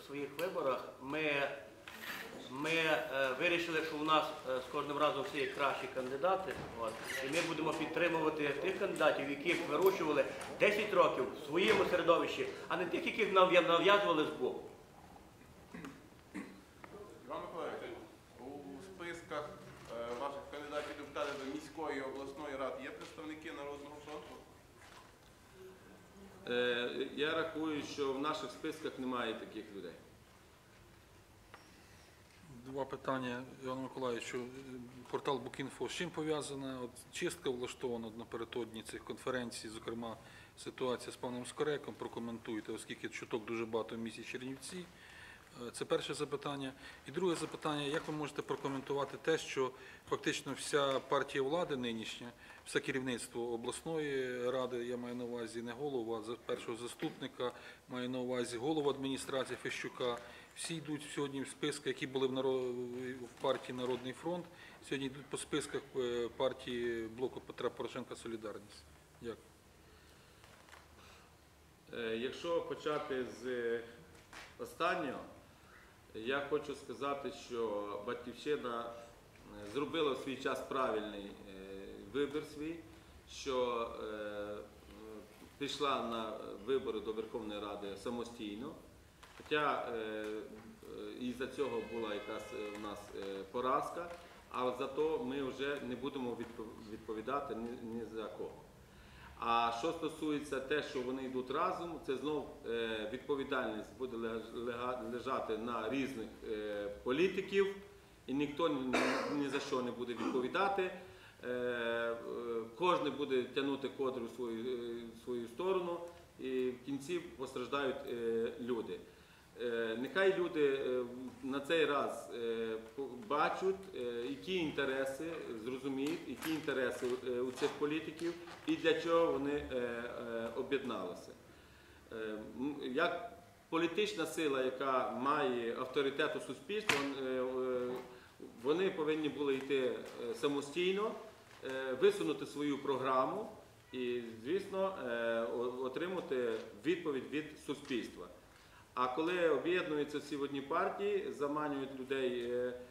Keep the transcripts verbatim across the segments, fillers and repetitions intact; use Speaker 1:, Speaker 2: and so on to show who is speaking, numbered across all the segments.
Speaker 1: в своїх виборах ми, ми вирішили, що у нас з кожним разом всі є кращі кандидати. От, і ми будемо підтримувати тих кандидатів, яких вирощували десять років в своєму середовищі, а не тих, яких нав'язували збоку.
Speaker 2: Іван Миколаївич, у списках ваших кандидатів депутатів до міської і обласної ради є представники Народного фронту?
Speaker 3: Я рахую, що в наших списках немає таких людей.
Speaker 4: Два питання, Івану Миколаївичу. Портал Букінфо з чим пов'язана? От чистка влаштована напередодні цих конференцій, зокрема ситуація з паном Скореком. Прокоментуйте, оскільки чуток дуже багато в місті Чернівці. Це перше запитання. І друге запитання, як ви можете прокоментувати те, що фактично вся партія влади нинішня, все керівництво обласної ради, я маю на увазі не голову, а першого заступника, маю на увазі голову адміністрації Фещука, всі йдуть сьогодні в списках, які були в, народ... в партії Народний фронт, сьогодні йдуть по списках партії блоку Петра Порошенка «Солідарність». Дякую.
Speaker 3: Якщо почати з останнього, я хочу сказати, що Батьківщина зробила в свій час правильний вибір свій, що пішла на вибори до Верховної Ради самостійно, хоча із-за цього була якась у нас поразка, але зато ми вже не будемо відповідати ні за кого. А що стосується те, що вони йдуть разом, це знов відповідальність буде лежати на різних політиків, і ніхто ні за що не буде відповідати. Кожен буде тягнути кодру в свою, в свою сторону, і в кінці постраждають люди. Нехай люди на цей раз бачать, які інтереси, зрозуміють, які інтереси у цих політиків і для чого вони об'єдналися. Як політична сила, яка має авторитет у суспільстві, вони повинні були йти самостійно, висунути свою програму і, звісно, отримати відповідь від суспільства. А коли об'єднуються всі в одній партії, заманюють людей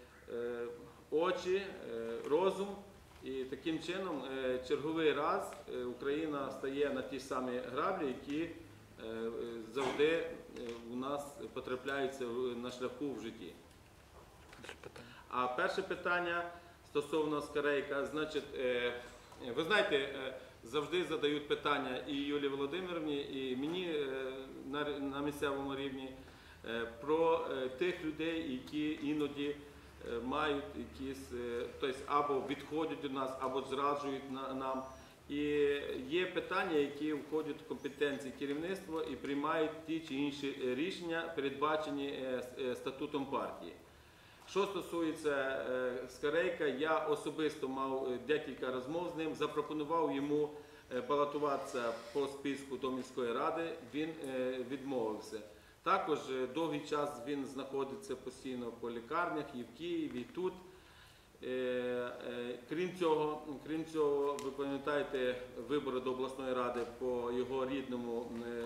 Speaker 3: очі, розум, і таким чином черговий раз Україна стає на ті самі граблі, які завжди у нас потрапляються на шляху в житті. А перше питання стосовно Скорейка, значить, ви знаєте, завжди задають питання і Юлії Володимирівні, і мені на місцевому рівні про тих людей, які іноді мають якісь, тобто або відходять від нас, або зраджують нам. І є питання, які входять в компетенції керівництва і приймають ті чи інші рішення, передбачені статутом партії. Що стосується Скорейка, я особисто мав декілька розмов з ним, запропонував йому балотуватися по списку до міської ради, він відмовився. Також довгий час він знаходиться постійно по лікарнях і в Києві, і тут. Крім цього, крім цього, ви пам'ятаєте вибори до обласної ради по його рідному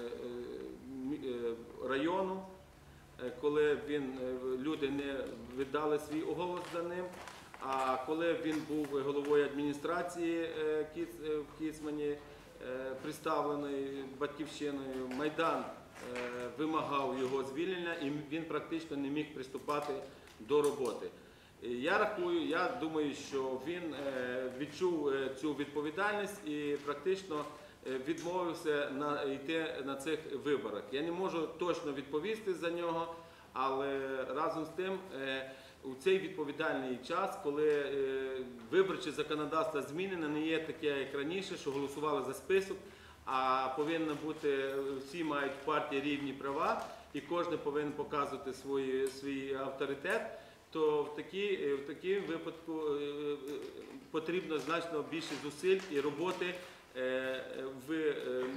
Speaker 3: району, коли він, люди не віддали свій голос за ним, а коли він був головою адміністрації в Кіцмані, представлений Батьківщиною, Майдан вимагав його звільнення і він практично не міг приступати до роботи. Я рахую, я думаю, що він відчув цю відповідальність і практично відмовився на, йти на цих виборах. Я не можу точно відповісти за нього, але разом з тим у цей відповідальний час, коли виборче законодавство змінене, не є таке, як раніше, що голосували за список, а повинно бути, всі мають в партії рівні права і кожен повинен показувати свій, свій авторитет, то в такій, в такій випадку потрібно значно більше зусиль і роботи в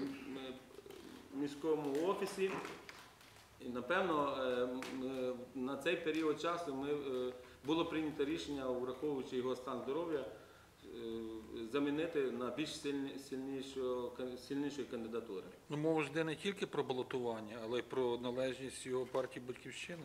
Speaker 3: міському офісі. І, напевно, на цей період часу ми, було прийнято рішення, враховуючи його стан здоров'я, замінити на більш сильні, сильнішу, сильнішої кандидатури.
Speaker 4: Ну, мова ж йде не тільки про балотування, але й про належність його партії «Батьківщина».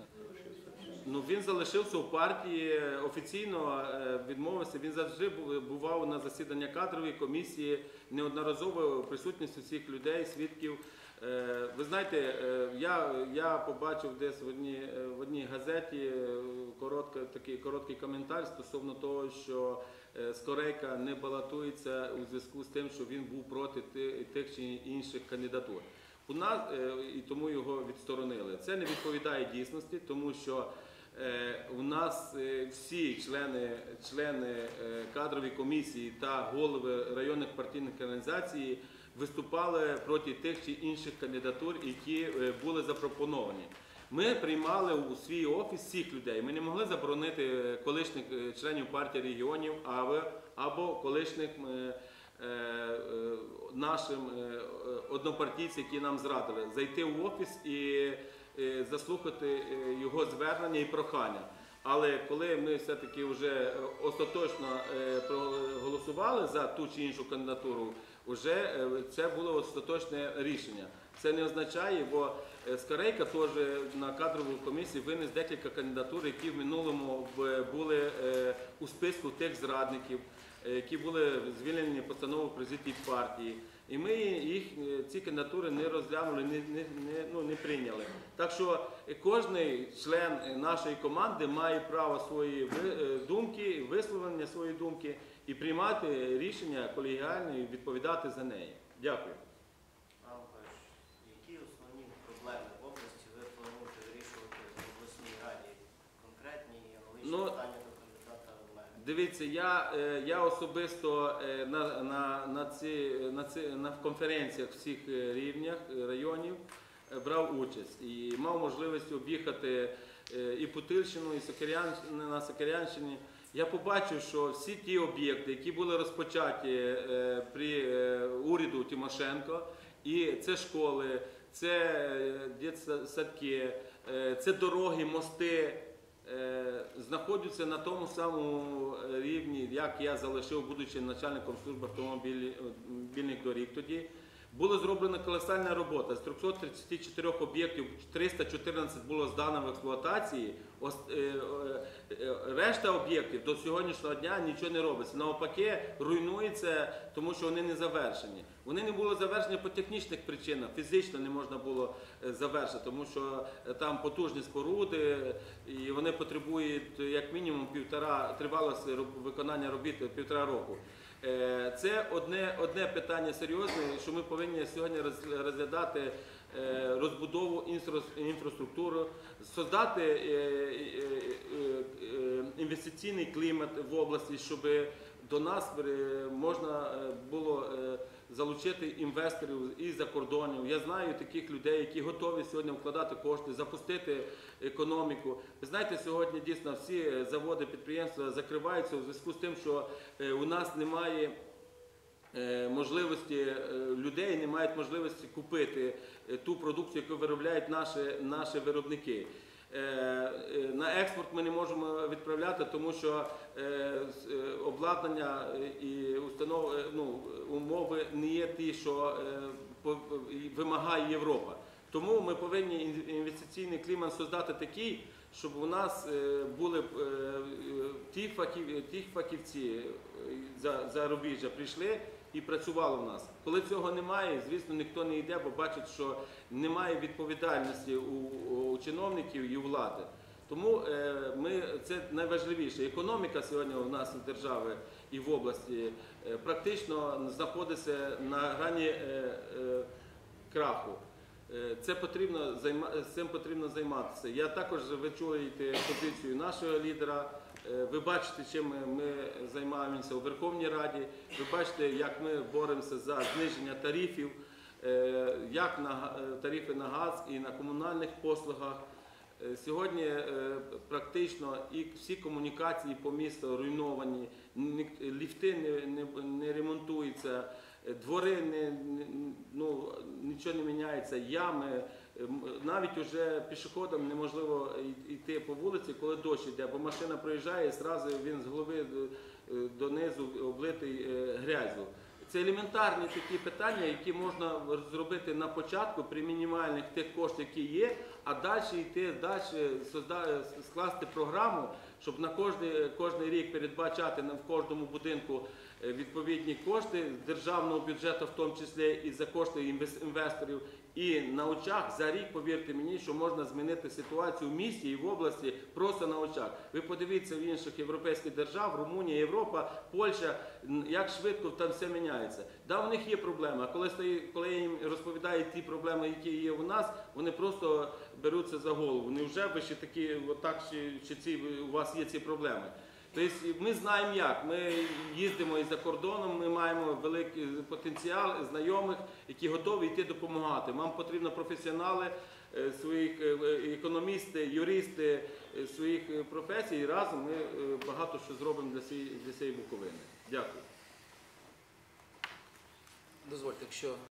Speaker 3: Ну, він залишився у партії, офіційно е, відмовився. Він завжди бу- бував на засіданнях кадрової комісії, неодноразово в присутності всіх людей, свідків. Е, Ви знаєте, е, я, я побачив десь в одній, е, в одній газеті е, коротко, такий короткий коментар стосовно того, що е, Скорейка не балотується у зв'язку з тим, що він був проти ти- тих чи інших кандидатур. У нас е, і тому його відсторонили. Це не відповідає дійсності, тому що е, у нас е, всі члени, члени е, кадрової комісії та голови районних партійних організацій виступали проти тих чи інших кандидатур, які е, були запропоновані. Ми приймали у свій офіс всіх людей. Ми не могли заборонити колишніх е, членів партії регіонів або, або колишніх е, е, е, нашим е, е, однопартійцям, які нам зрадили, зайти в офіс і е, заслухати е, його звернення і прохання. Але коли ми все-таки вже остаточно е, проголосували за ту чи іншу кандидатуру, вже е, це було остаточне рішення. Це не означає, бо е, Скорейка теж на кадрову комісію винес декілька кандидатур, які в минулому б- були е, у списку тих зрадників, е, які були звільнені постановою президії партії. І ми їх, е, ці кандидатури не розглянули, не, не, не, ну, не прийняли. Так що кожен член нашої команди має право свої ви- е, думки, висловлення своєї думки і приймати рішення колегіально і відповідати за неї. Дякую.
Speaker 5: Пане Миколаївич, які основні проблеми в області ви плануєте вирішувати в обласній раді? Конкретні і аналогічні
Speaker 3: Ну,
Speaker 5: питання до кандидата в мери?
Speaker 3: Дивіться, я, е, я особисто е, на, на, на, ці, на, ці, на конференціях всіх е, рівнях е, районів е, брав участь і мав можливість об'їхати е, і Путильщину, і Сокирян- на Сокирянщині. Я побачив, що всі ті об'єкти, які були розпочаті е, при е, уряду Тимошенко, і це школи, це е, дитсадки, е, це дороги, мости, е, знаходяться на тому самому рівні, як я залишив, будучи начальником служби автомобільних доріг тоді. Була зроблена колосальна робота. З трьохсот тридцяти чотирьох об'єктів триста чотирнадцять було здано в експлуатації. Ос- е, е, е, Решта об'єктів до сьогоднішнього дня нічого не робиться. Навпаки, руйнується, тому що вони не завершені. Вони не були завершені по технічних причинах, фізично не можна було е, завершити, тому що е, там потужні споруди, е, і вони потребують як мінімум півтора, тривалості роб- виконання робіт півтора року. Е, Це одне, одне питання серйозне, що ми повинні сьогодні роз- розглядати е, розбудову інфра- інфраструктури, создати е, е, е, е, інвестиційний клімат в області, щоб до нас е, можна е, було е, залучити інвесторів із-за кордонів. Я знаю таких людей, які готові сьогодні вкладати кошти, запустити економіку. Ви знаєте, сьогодні дійсно всі заводи, підприємства закриваються у зв'язку з тим, що е, у нас немає е, можливості, е, людей не мають можливості купити е, ту продукцію, яку виробляють наші, наші виробники. Е, е, На експорт ми не можемо відправляти, тому що е, з- е, обладнання е, і установ, е, ну, умови не є ті, що е, по- і вимагає Європа. Тому ми повинні ін- інвестиційний клімат создати такий, щоб у нас е, були б, е, е, ті фахів, ті фахівці е, за зарубіжжя прийшли і працювали в нас. Коли цього немає, звісно, ніхто не йде, бо бачить, що немає відповідальності у, у чиновників і у влади. Тому е, ми, це найважливіше. Економіка сьогодні у нас в державі і в області е, практично знаходиться на грані е, е, краху. Е, Це потрібно займа- цим потрібно займатися. Я також, ви чуєте позицію нашого лідера. Е, Ви бачите, чим ми- ми займаємося у Верховній Раді. Ви бачите, як ми боремося за зниження тарифів, е, як на га- е, тарифи на газ і на комунальних послугах. Е, Сьогодні е, практично і всі комунікації по місту руйновані, ні- ліфти не, не, не ремонтуються, е, двори не, не- ну, нічого не міняється, ями, м, навіть уже пішоходам неможливо й- йти по вулиці, коли дощ йде, бо машина проїжджає і зразу він з голови до- е, донизу облитий е, грязю. Це елементарні такі питання, які можна зробити на початку при мінімальних тих коштах, які є, а далі йти, далі созда- скласти програму, щоб на кожний, кожний рік передбачати на- в кожному будинку е, відповідні кошти з державного бюджету, в тому числі і за кошти інвес- інвесторів. І на очах за рік, повірте мені, що можна змінити ситуацію в місті і в області просто на очах. Ви подивіться в інших європейських держав, Румунія, Європа, Польща, н- як швидко там все міняється. Да, у них є проблеми, а коли, стої- коли я їм розповідаю ті проблеми, які є у нас, вони просто беруться за голову. Невже ви ще такі, отак, чи, чи ці, у вас є ці проблеми? Тобто ми знаємо як, ми їздимо і за кордоном, ми маємо великий потенціал знайомих, які готові йти допомагати. Нам потрібно професіонали, е, своїх е, економісти, юристи е, своїх е, професій, і разом ми е, багато що зробимо для цієї, для цієї Буковини. Дякую.
Speaker 6: Дозвольте, якщо